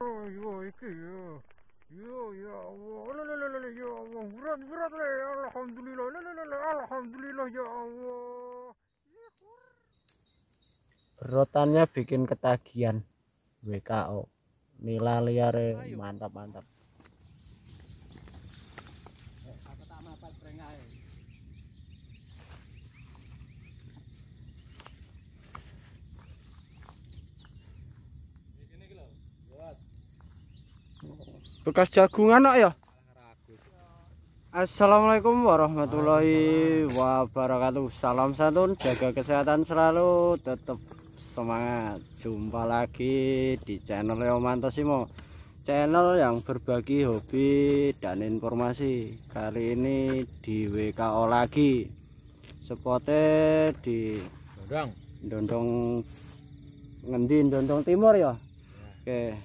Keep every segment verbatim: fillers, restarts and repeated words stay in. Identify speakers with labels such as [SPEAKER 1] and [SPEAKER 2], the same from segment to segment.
[SPEAKER 1] Oh yo iki yo. Yo ya Allah. Lelelele ya Allah. Berat berat le. Alhamdulillah. Lelelele alhamdulillah ya Allah.
[SPEAKER 2] Berotannya bikin ketagihan. W K O. Nila liare mantap mantap. Bekas jagungan kok ya. Assalamualaikum warahmatullahi wabarakatuh. Salam santun, jaga kesehatan selalu, tetap semangat. Jumpa lagi di channel Leomanto Simo, channel yang berbagi hobi dan informasi. Kali ini di W K O lagi, spotnya di
[SPEAKER 3] Dondong.
[SPEAKER 2] Dondong ngendi Dondong Timur ya. Oke,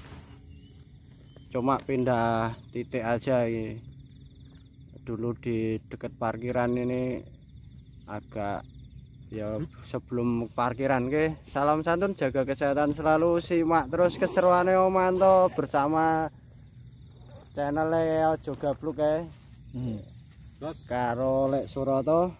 [SPEAKER 2] cuma pindah titik aja ini. Dulu di dekat parkiran ini agak ya sebelum parkiran. Oke, salam santun, jaga kesehatan selalu, simak terus keseruan Leomanto bersama channel Leo Joga Bluk ya.
[SPEAKER 3] Hmm. Terus
[SPEAKER 2] Karo Lek Suroto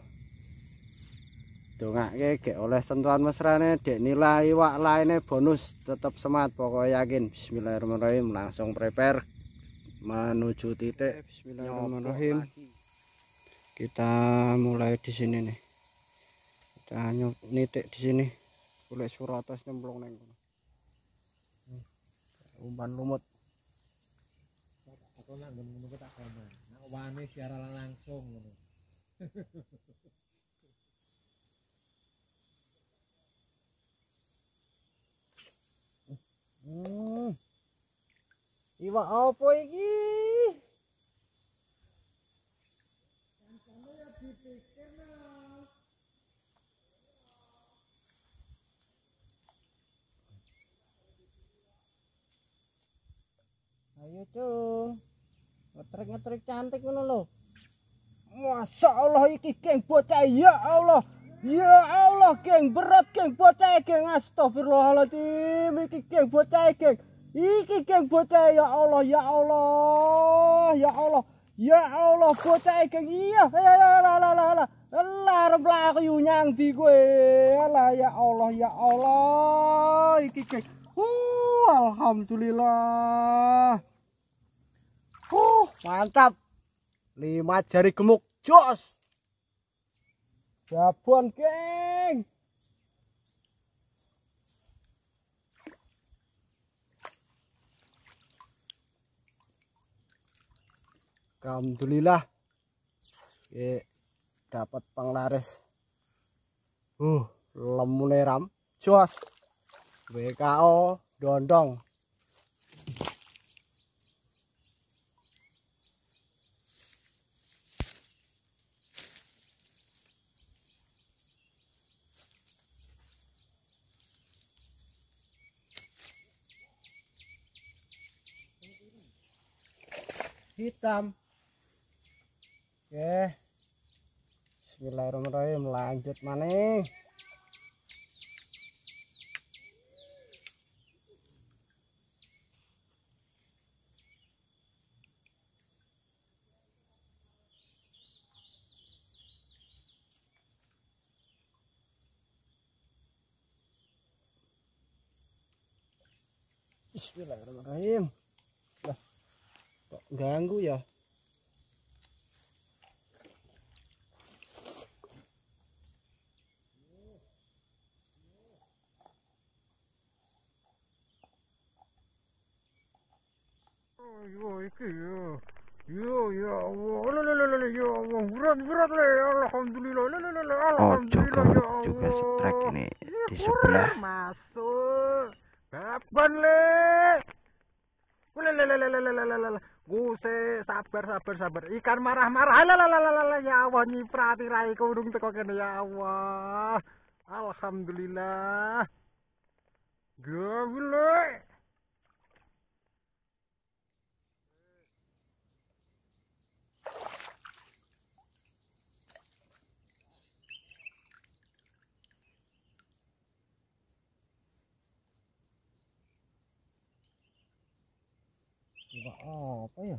[SPEAKER 2] dongake gek oleh sentuhan mesrane dek nilai iwak lainnya bonus. Tetap semangat pokoknya, yakin. Bismillahirrahmanirrahim, langsung prepare menuju titik. Bismillahirrahmanirrahim. Kita mulai di sini nih. Kita nitik di sini. Boleh suratos nyemplung neng. Umpan lumut.
[SPEAKER 3] aku nak ngono tak gambar. Nak wani secara langsung ngono.
[SPEAKER 2] Hmm. Iwak apa iki? Ayo dong, ngetrik-ngetrik cantik ngono lho. Masya Allah, iki geng bocah, ya Allah, ya Allah, geng berat, geng bocah, geng astagfirullahaladzim, iki geng bocah, geng, iki geng bocah, ya Allah, ya Allah, ya Allah, ya Allah, bocah, geng, iya, ya Allah, lah, lah, lah, lah, remplah aku nyang di gue, lah, ya Allah, ya Allah, iki geng, uh, alhamdulillah. Uh, mantap. Lima jari gemuk, jos. Babon, geng. Alhamdulillah. Oke, dapat panglaris. Uh, lemune ram, jos. W K O Dondong. Hitam. Oke, bismillahirrahmanirrahim, lanjut maning. Bismillahirrahmanirrahim. Lah, kok ganggu ya?
[SPEAKER 1] Oh yo iki yo. Yo ya Allah. Lelelele ya Allah. Berat berat le. Alhamdulillah. Lelelele alhamdulillah ya Allah.
[SPEAKER 2] Juga strike ini di sebelah.
[SPEAKER 1] Masuk. Babon le. Lelelele. Guse sabar sabar sabar. Ikan marah-marah. Lelelele ya Allah, nyiprati rai kurung teko kene ya Allah. Alhamdulillah. Gawile.
[SPEAKER 2] Enggak apa ya?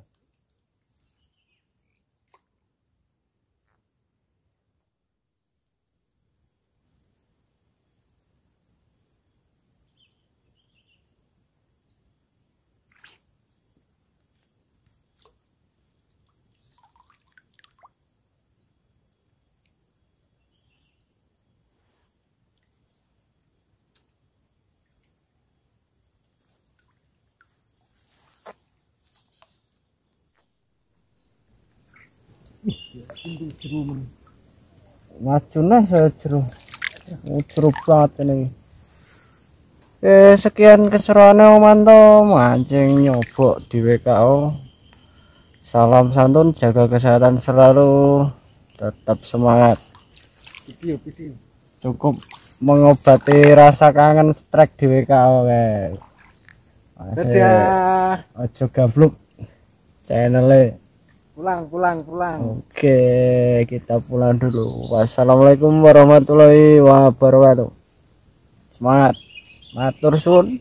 [SPEAKER 2] Macunnya saya jeruk jeruk banget ini. Eh sekian keseruannya mantap mancing nyobok di W K O. Salam santun, jaga kesehatan selalu, tetap semangat.
[SPEAKER 3] Video, video.
[SPEAKER 2] Cukup mengobati rasa kangen strike di W K O guys.
[SPEAKER 3] Dadah.
[SPEAKER 2] Ojo gabluk channelnya.
[SPEAKER 3] Pulang, pulang, pulang.
[SPEAKER 2] Oke, kita pulang dulu. Wassalamualaikum warahmatullahi wabarakatuh. Semangat. Matur suwun.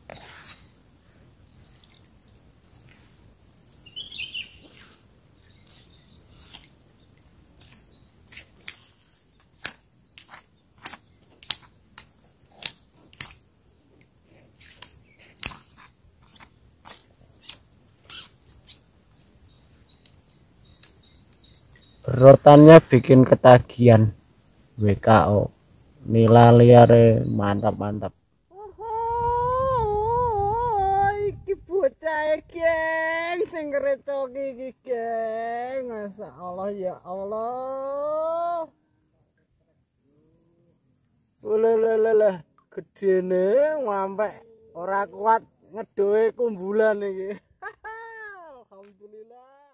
[SPEAKER 2] Rotannya bikin ketagihan. W K O nila liare mantap-mantap. Oh, iki bocah geng sing ngrecoki iki geng. Masyaallah ya Allah. Ulelelele gedene sampai ora kuat ngedoe kumbulan iki. Alhamdulillah.